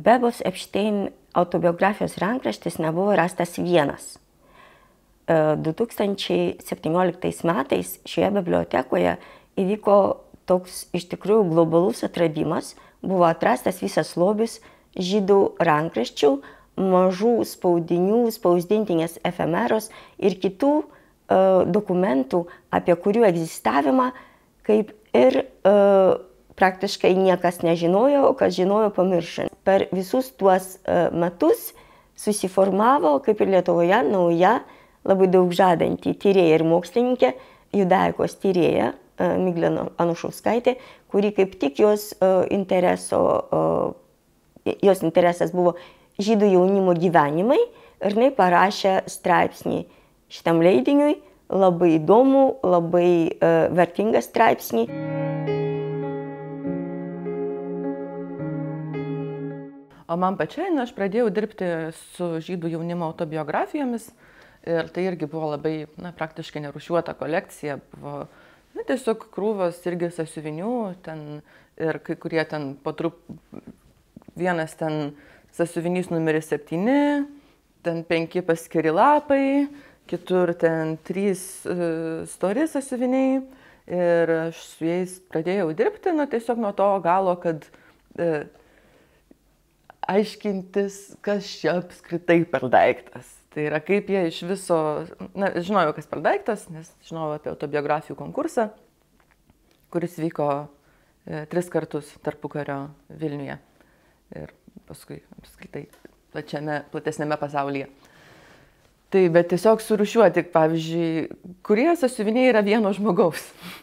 Bebos Epstein autobiografijos rankraštis nebuvo rastas vienas. 2017 metais šioje bibliotekoje įvyko toks iš tikrųjų globalus atradimas. Buvo atrastas visas lobis žydų rankraščių, mažų spaudinių, spausdintinės efemeros ir kitų dokumentų, apie kurių egzistavimą kaip ir praktiškai niekas nežinojo, o kas žinojo pamiršo. Per visus tuos metus susiformavo, kaip ir Lietuvoje, nauja, labai daug žadanti tyrėja ir mokslininkė, judaikos tyrėja Miglė Anušauskaitė, kuri kaip tik jos interesas buvo žydų jaunimo gyvenimai ir jinai parašė straipsnį šitam leidiniui, labai įdomų, labai vertingą straipsnį. O man pačiai, aš pradėjau dirbti su žydų jaunimo autobiografijomis ir tai irgi buvo labai, praktiškai nerūšiuota kolekcija. Buvo tiesiog krūvos irgi sąsiuvinių, ten ir kai kurie ten vienas ten sąsiuvinys numeris 7, ten 5 paskiri lapai, kitur ten 3 stori sąsiuviniai ir aš su jais pradėjau dirbti, tiesiog nuo to galo, kad aiškintis, kas čia apskritai per daiktas. Tai yra, kaip jie iš viso, žinojau, kas per daiktas, nes žinojau apie autobiografijų konkursą, kuris vyko 3 kartus tarpukario Vilniuje ir paskui apskritai platesnėme pasaulyje. Tai bet tiesiog surūšiuoti, pavyzdžiui, kurie sąsiuviniai yra vieno žmogaus.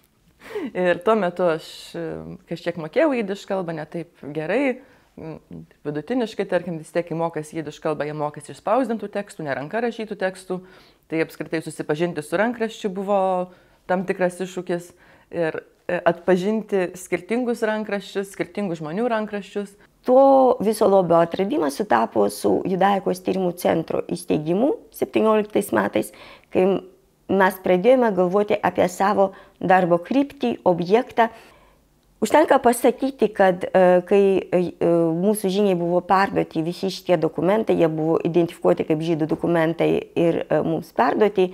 Ir tuo metu aš kažkiek mokėjau jidiš kalbą, ne taip gerai, vidutiniškai, tarkim, vis tiek mokėsi jidiš kalbą, jie mokėsi iš spausdintų tekstų, ne ranka rašytų tekstų, tai apskritai susipažinti su rankraščiu buvo tam tikras iššūkis ir atpažinti skirtingus rankraščius, skirtingų žmonių rankraščius. To viso lobio atradimas sutapo su Judaikos tyrimų centro įsteigimu 17 metais, kai mes pradėjome galvoti apie savo darbo kryptį, objektą. Užtenka pasakyti, kad kai mūsų žiniai buvo perduoti visi šitie dokumentai, jie buvo identifikuoti kaip žydų dokumentai ir mums perduoti,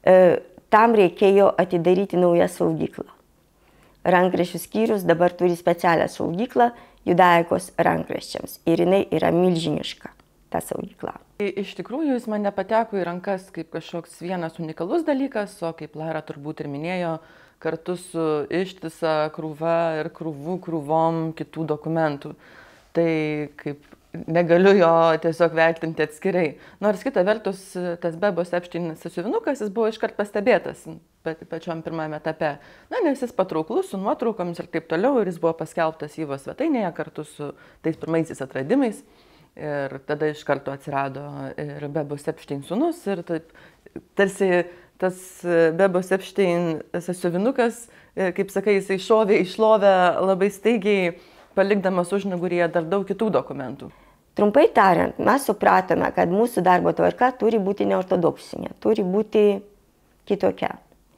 tam reikėjo atidaryti naują saugyklą. Rankraščių skyrius dabar turi specialią saugyklą Judaikos rankraščiams ir jinai yra milžiniška, ta saugykla. Iš tikrųjų, jis man nepateko į rankas kaip kažkoks vienas unikalus dalykas, o kaip Lara turbūt ir minėjo, kartu su ištisa krūva ir krūvom kitų dokumentų. Tai kaip negaliu jo tiesiog vertinti atskirai. Nors kita vertus, tas Bebos Epstein sąsiuvinukas, jis buvo iškart pastebėtas pačiom pirmame etape. Nes jis patrauklus su nuotraukomis ir taip toliau, ir jis buvo paskelbtas Yvo svetainėje kartu su tais pirmaisiais atradimais. Ir tada iš karto atsirado ir Bebos Epstein sūnus ir taip, tarsi tas Bebos Epstein sąsiuvinukas, kaip sakai, jisai šovė į šlovę labai staigiai, palikdamas užnugaryje dar daug kitų dokumentų. Trumpai tariant, mes supratome, kad mūsų darbo tvarka turi būti neortodoksinė, turi būti kitokia.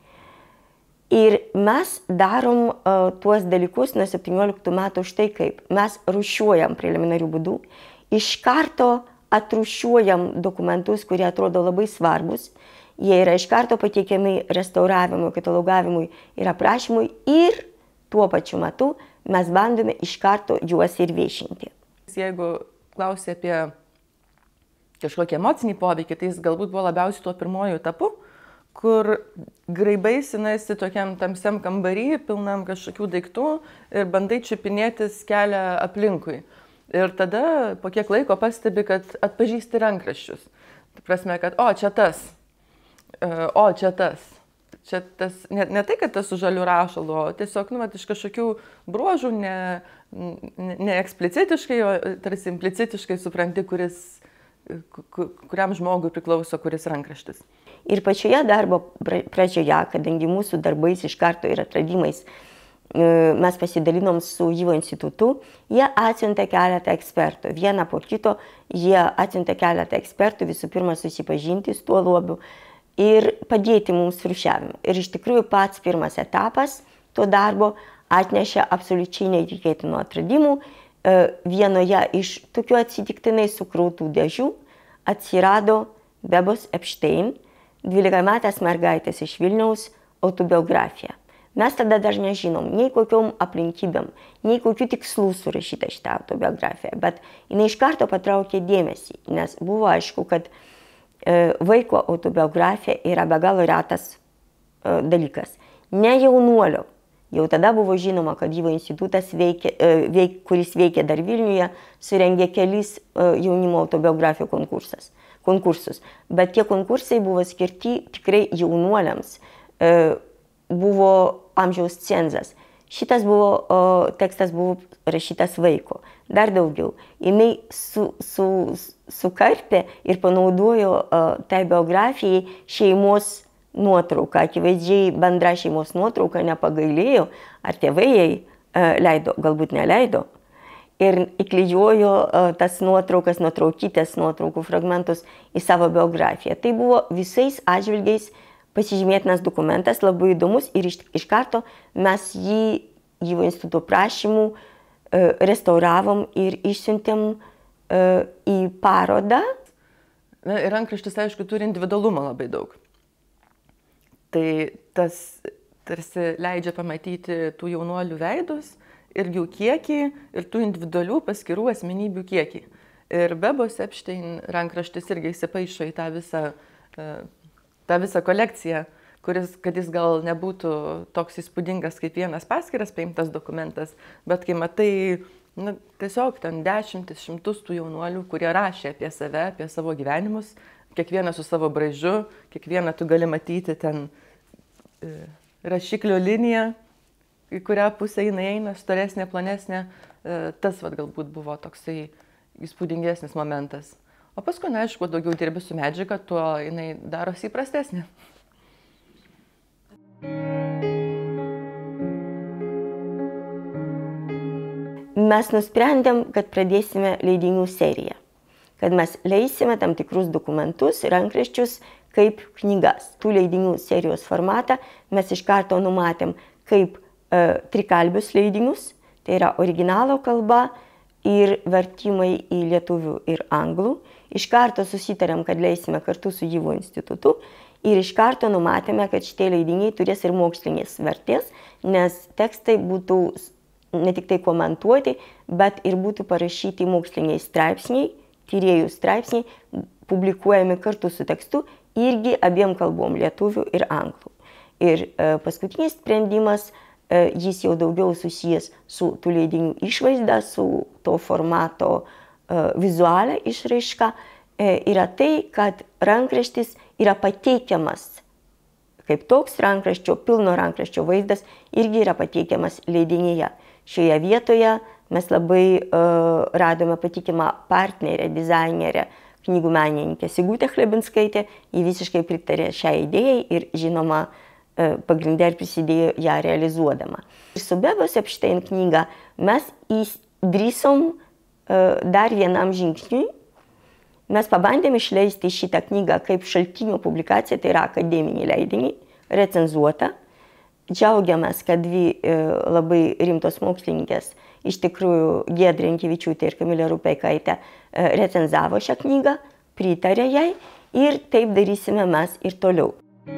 Ir mes darom tuos dalykus nuo 17 metų štai kaip. Mes rūšiuojam preliminarių būdų, iš karto atrūšiuojam dokumentus, kurie atrodo labai svarbus. Jie yra iš karto pateikiami restauravimui, katalogavimui ir aprašymui ir tuo pačiu metu mes bandome iš karto juos ir viešinti. Jeigu klausi apie kažkokį emocinį poveikį, tai jis galbūt buvo labiausiai tuo pirmoju etapu, kur graibaisi nesi tokiam tamsiam kambarį, pilnam kažkokių daiktų ir bandai čiupinėtis kelią aplinkui. Ir tada po kiek laiko pastebi, kad atpažįsti rankraščius. Tai prasme, kad čia tas, čia tas. Čia tas, ne tai, kad tas su žaliu rašalu, o tiesiog iš kažkokių bruožų, ne eksplicitiškai, o tarsi implicitiškai supranti, kuriam žmogui priklauso kuris rankraštis. Ir pačioje darbo pradžioje, kadangi mūsų darbais iš karto ir atradimais mes pasidalinom su Yvo institutu, jie atsiuntė keletą ekspertų. Vieną po kito jie atsiuntė keletą ekspertų, visų pirma susipažinti su tuo lobiu ir padėti mums rūšiavimu. Ir iš tikrųjų pats pirmas etapas to darbo atnešė absoliučiai neįtikėtinų atradimų vienoje iš tokių atsitiktinai sukrautų dėžių atsirado Bebos Epstein, 12-metės mergaitės iš Vilniaus autobiografija. Mes tada dar nežinom nei kokiom aplinkybėm, nei kokių tikslų surašyta šitą autobiografiją, bet jinai iš karto patraukė dėmesį, nes buvo aišku, kad vaiko autobiografija yra be galo retas dalykas. Ne jaunuolio. Jau tada buvo žinoma, kad Yvo institutas, kuris veikia dar Vilniuje, surengė kelis jaunimo autobiografijų konkursus. Bet tie konkursai buvo skirti tikrai jaunuoliams. Buvo amžiaus cenzas. Šitas tekstas buvo rašytas vaiko. Dar daugiau. Jinai sukarpė ir panaudojo tai biografijai šeimos nuotrauką. Akivaizdžiai bendra šeimos nuotrauka nepagailėjo, ar tėvai jai leido, galbūt neleido. Ir įklijuojo tas nuotraukas, nuotraukytės nuotraukų fragmentus į savo biografiją. Tai buvo visais atžvilgiais pasižymėtinas dokumentas, labai įdomus ir iš karto mes jį Yvo instituto prašymų restauravom ir išsiuntėm į parodą. Na, ir rankraštis, aišku, turi individualumą labai daug. Tai tas tarsi leidžia pamatyti tų jaunuolių veidus ir jų kiekį, ir tų individualių paskirų asmenybių kiekį. Ir Bebos Epstein rankraštis irgi įsipaišo į tą visą kolekciją, kad jis gal nebūtų toks įspūdingas kaip vienas paskiras paimtas dokumentas, bet kai matai tiesiog ten dešimtis, šimtus tų jaunuolių, kurie rašė apie save, apie savo gyvenimus, kiekvieną su savo braižu, kiekvieną tu gali matyti ten rašiklio liniją, į kurią pusę jinai eina, storesnė, plonesnė, tas galbūt buvo toksai įspūdingesnis momentas. O paskui, aišku, daugiau dirbi su medžiaga, tuo jinai darosi įprastesnė. Mes nusprendėm, kad pradėsime leidinių seriją, kad mes leisime tam tikrus dokumentus, rankraščius kaip knygas. Tų leidinių serijos formatą mes iš karto numatėm kaip trikalbius leidinius, tai yra originalo kalba ir vertimai į lietuvių ir anglų. Iš karto susitarėm, kad leisime kartu su Yvo institutu ir iš karto numatėme, kad šitie leidiniai turės ir mokslinės vertės, nes tekstai būtų ne tik tai komentuoti, bet ir būtų parašyti moksliniai straipsniai, tyrėjų straipsniai, publikuojami kartu su tekstu irgi abiem kalbom, lietuvių ir anglų. Ir paskutinis sprendimas, jis jau daugiau susijęs su tų leidinių išvaizda, su to formato vizualia išraiška, yra tai, kad rankraštis yra pateikiamas kaip toks rankraščio, pilno rankraščio vaizdas irgi yra pateikiamas leidinyje. Šioje vietoje mes labai radome patikimą partnerę, dizainerę, knygų menininkę Sigutę Chlebinskaitę. Ji visiškai pritarė šią idėją ir, žinoma, pagrindė ir prisidėjo ją realizuodama. Ir su Bebos Epstein knyga mes įdrįsom dar vienam žingsniui. Mes pabandėm išleisti šitą knygą kaip šaltinio publikaciją, tai yra akademinį leidinį, recenzuotą. Džiaugiamės, kad dvi labai rimtos mokslininkės, iš tikrųjų Giedrė Jankevičiūtė ir Kamilė Rupeikaitė, recenzavo šią knygą, pritarė jai ir taip darysime mes ir toliau.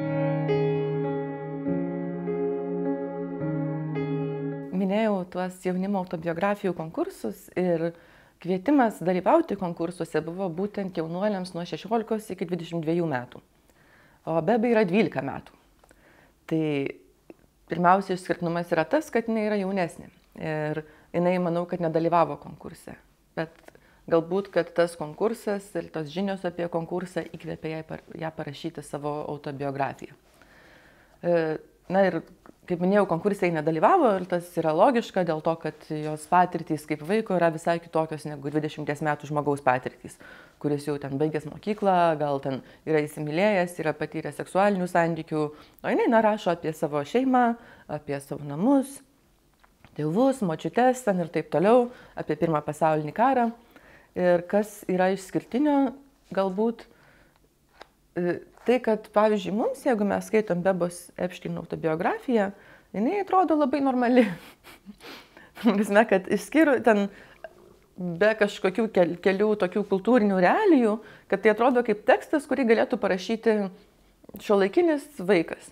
Minėjau tuos jaunimo autobiografijų konkursus ir kvietimas dalyvauti konkursuose buvo būtent jaunuoliams nuo 16 iki 22 metų, o Bebai yra 12 metų. Tai pirmiausia išskirtinumas yra tas, kad jinai yra jaunesnė ir jinai, manau, kad nedalyvavo konkurse, bet galbūt, kad tas konkursas ir tos žinios apie konkursą įkvėpė ją parašyti savo autobiografiją. Na ir, kaip minėjau, konkursai nedalyvavo ir tas yra logiška dėl to, kad jos patirtys kaip vaiko yra visai kitokios negu 20 metų žmogaus patirtys, kuris jau ten baigęs mokyklą, gal ten yra įsimylėjęs, yra patyręs seksualinių santykių, o jinai rašo apie savo šeimą, apie savo namus, tėvus, močiutes ten ir taip toliau, apie Pirmą pasaulinį karą. Ir kas yra išskirtinio, galbūt tai, kad, pavyzdžiui, mums, jeigu mes skaitom Bebos Epstein autobiografiją, jinai atrodo labai normali. Prasme, kad išskyrus ten be kažkokių kelių tokių kultūrinių realijų, kad tai atrodo kaip tekstas, kurį galėtų parašyti šiuolaikinis vaikas.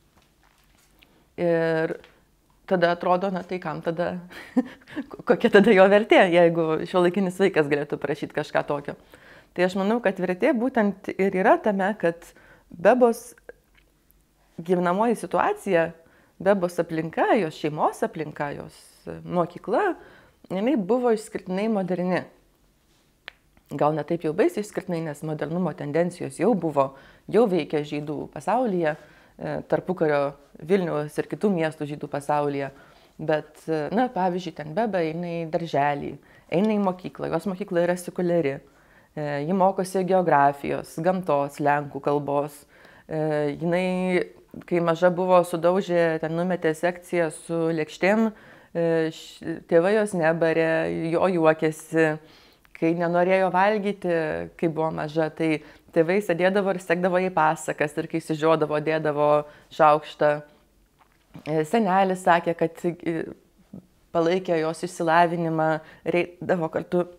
Ir tada atrodo, na tai kam tada, kokia tada jo vertė, jeigu šiuolaikinis vaikas galėtų parašyti kažką tokio. Tai aš manau, kad vertė būtent ir yra tame, kad Bebos gyvenamoji situacija, Bebos aplinka, jos šeimos aplinka, jos mokykla, jinai buvo išskirtinai moderni. Gal ne taip jau baisiai išskirtinai, nes modernumo tendencijos jau veikia žydų pasaulyje, tarpukario Vilniaus ir kitų miestų žydų pasaulyje. Bet, na, pavyzdžiui, ten Beba eina į darželį, eina į mokyklą, jos mokykla yra sekuliari. Ji mokosi geografijos, gamtos, lenkų kalbos. Jinai, kai maža buvo, sudaužė, ten numetė sekciją su lėkštėm, tėvai jos nebarė, jo juokėsi. Kai nenorėjo valgyti, kai buvo maža, tai tėvai sėdėdavo ir sekdavo į pasakas ir kai išsižiodavo, dėdavo šaukštą. Senelis sakė, kad palaikė jos išsilavinimą, reidavo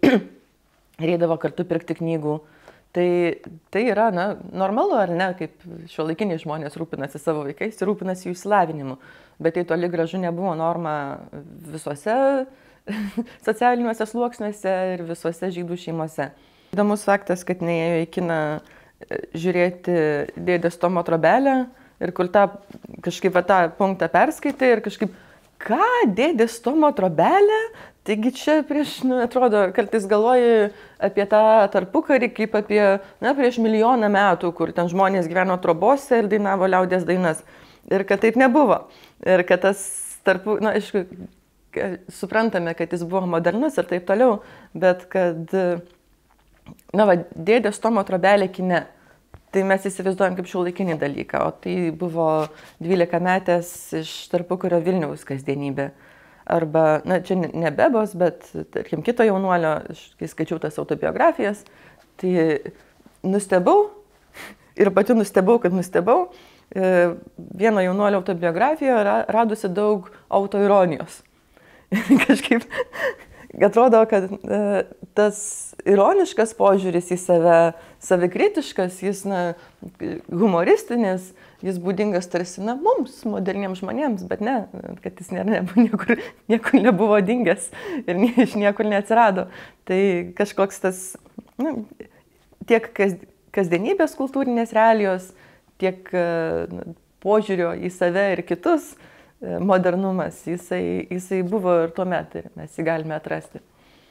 kartu pirkti knygų. Tai yra, na, normalu, ar ne, kaip šiuolaikiniai žmonės rūpinasi savo vaikais ir rūpinasi jų išsilavinimu. Bet tai toli gražu nebuvo norma visuose socialiniuose sluoksniuose ir visuose žydų šeimose. Įdomus faktas, kad neėjo į kiną žiūrėti Dėdės Tomo trobelę ir kur tą punktą perskaitė ir kažkaip, ką, Dėdės Tomo trobelė? Taigi čia atrodo, kartais galvoji apie tą tarpukarį kaip apie, na, prieš milijoną metų, kur ten žmonės gyveno trobose ir dainavo liaudies dainas. Ir kad taip nebuvo. Ir kad tas na, aišku, suprantame, kad jis buvo modernus ir taip toliau, bet kad, na, Dėdės Tomo trobelė kine, tai mes įsivaizduojam kaip šiuolaikinį dalyką, o tai buvo 12-metės iš tarpukario Vilniaus kasdienybė. Arba, na, čia ne Bebos, bet, tarkim, kito jaunuolio, kai skaičiau tas autobiografijas, tai nustebau ir pati nustebau, kad nustebau, vieno jaunuolio autobiografijoje radusi daug autoironijos. Kažkaip atrodo, kad tas ironiškas požiūris į save, savikritiškas, jis, na, humoristinis, jis būdingas tarsi, na, mums, moderniems žmonėms, bet ne, kad jis niekur nebuvo dingęs ir iš niekur neatsirado. Tai kažkoks tas, na, tiek kasdienybės kultūrinės realijos, tiek požiūrio į save ir kitus, modernumas, jisai buvo ir tuomet ir mes jį galime atrasti.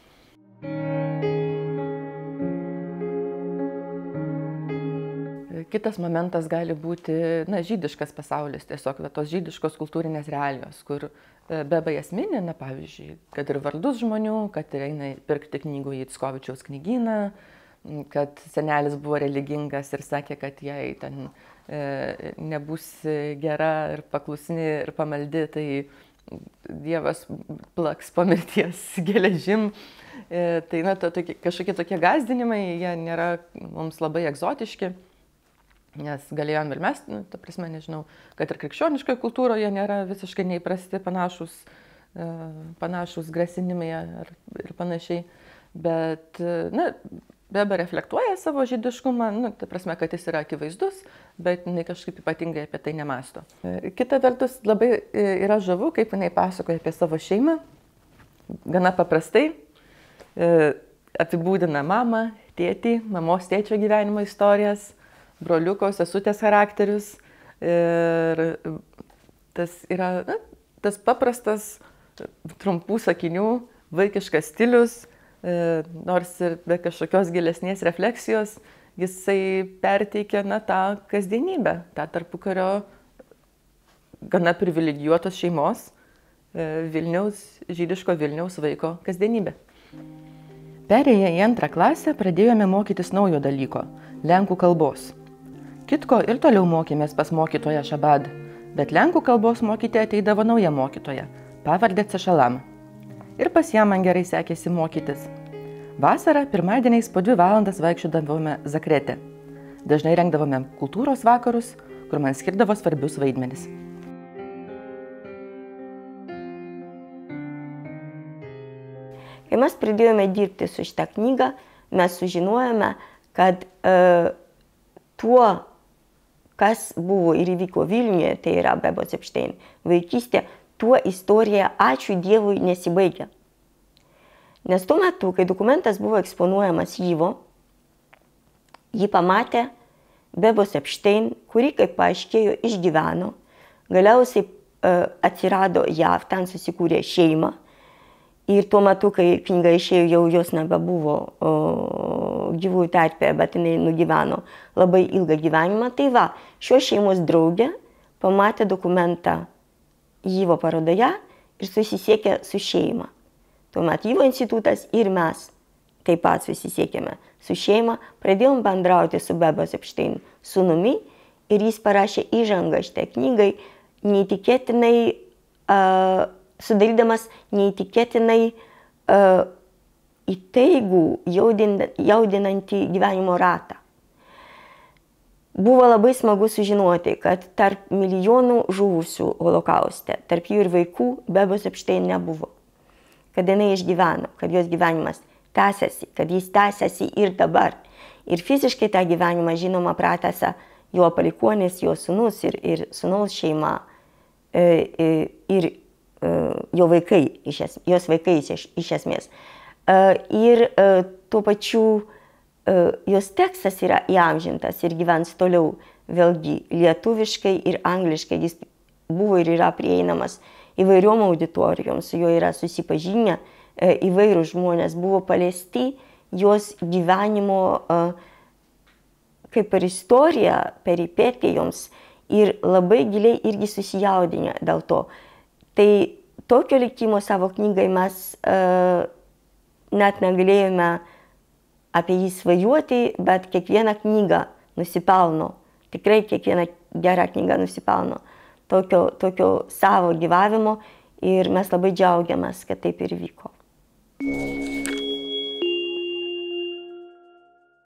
Kitas momentas gali būti, na, žydiškas pasaulis, tiesiog tos žydiškos kultūrinės realijos, kur Beba jas mini, na, pavyzdžiui, kad ir vardus žmonių, kad ir eina pirkti knygų į Ickovičiaus knygyną, kad senelis buvo religingas ir sakė, kad jei ten nebus gera ir paklusni ir pamaldi, tai Dievas plaks po mirties geležim. Tai, na, kažkokie tokie gąsdinimai, jie nėra mums labai egzotiški, nes galėjom ir mes, ta prasme, nežinau, kad ir krikščioniškoje kultūroje nėra visiškai neįprasti panašus grasinimai ir panašiai. Bet, na, Beba reflektuoja savo žydiškumą, nu, ta prasme, kad jis yra akivaizdus, bet jinai kažkaip ypatingai apie tai nemąsto. Kita vertus, labai yra žavu, kaip jinai pasakoja apie savo šeimą, gana paprastai, apibūdina mamą, tėtį, mamos tėčio gyvenimo istorijas, broliuko, sesutės charakterius. Ir tas yra, na, tas paprastas, trumpų sakinių, vaikiškas stilius, nors ir be kažkokios gilesnės refleksijos, jisai perteikia, na, tą kasdienybę, tą tarpukario gana privilegijuotos šeimos žydiško Vilniaus vaiko kasdienybę. Perėję į 2. klasę pradėjome mokytis naujo dalyko – lenkų kalbos. Kitko ir toliau mokėmės pas mokytoją Šabad, bet lenkų kalbos mokyti ateidavo nauja mokytoja, pavardė Cešalam. Ir pas ją man gerai sekėsi mokytis. Vasarą pirmadieniais po 2 valandas vaikščiodavome Zakrete. Dažnai rengdavome kultūros vakarus, kur man skirdavo svarbius vaidmenis. Kai mes pradėjome dirbti su šitą knygą, mes sužinojome, kad tuo, kas buvo ir įvyko Vilniuje, tai yra Bebos Epštein vaikystė, tuo istorija, ačiū Dievui, nesibaigia. Nes tuo metu, kai dokumentas buvo eksponuojamas Yvo, jį pamatė Bebos Epštein, kuri, kaip paaiškėjo, išgyveno, galiausiai atsirado JAV, ten susikūrė šeimą. Ir tuo metu, kai knyga išėjo, jau jos nebebuvo gyvųjų terpėje, bet jinai nugyveno labai ilgą gyvenimą. Tai va, šios šeimos draugė pamatė dokumentą Yvo parodoje ir susisiekė su šeima. Tuomet Yvo institutas ir mes taip pat susisiekėme su šeima, pradėjom bendrauti su Bebos Epštein sūnumi ir jis parašė įžangą šitai knygai, neįtikėtinai sudarydamas neįtikėtinai įtaigų, jaudinantį gyvenimo ratą. Buvo labai smagu sužinoti, kad tarp milijonų žuvusių holokauste, tarp jų ir vaikų, Bebos Epštein nebuvo. Kad jinai išgyveno, kad jos gyvenimas tęsiasi, kad jis tęsiasi ir dabar. Ir fiziškai tą gyvenimą, žinoma, pratęsia jo palikuonis, jo sūnus ir sūnaus šeima ir jo vaikai, jos vaikai iš esmės. Ir tuo pačiu jos tekstas yra įamžintas ir gyvens toliau vėlgi lietuviškai ir angliškai. Jis buvo ir yra prieinamas įvairiom auditorijom, su juo yra susipažinę įvairūs žmonės, buvo paliesti jos gyvenimo kaip ir istorija, peripetijoms ir labai giliai irgi susijaudinę dėl to. Tai tokio likimo savo knygai mes net negalėjome apie jį svajoti, bet kiekviena knyga nusipelno, tikrai kiekviena gera knyga nusipelno tokio savo gyvavimo ir mes labai džiaugiamės, kad taip ir vyko.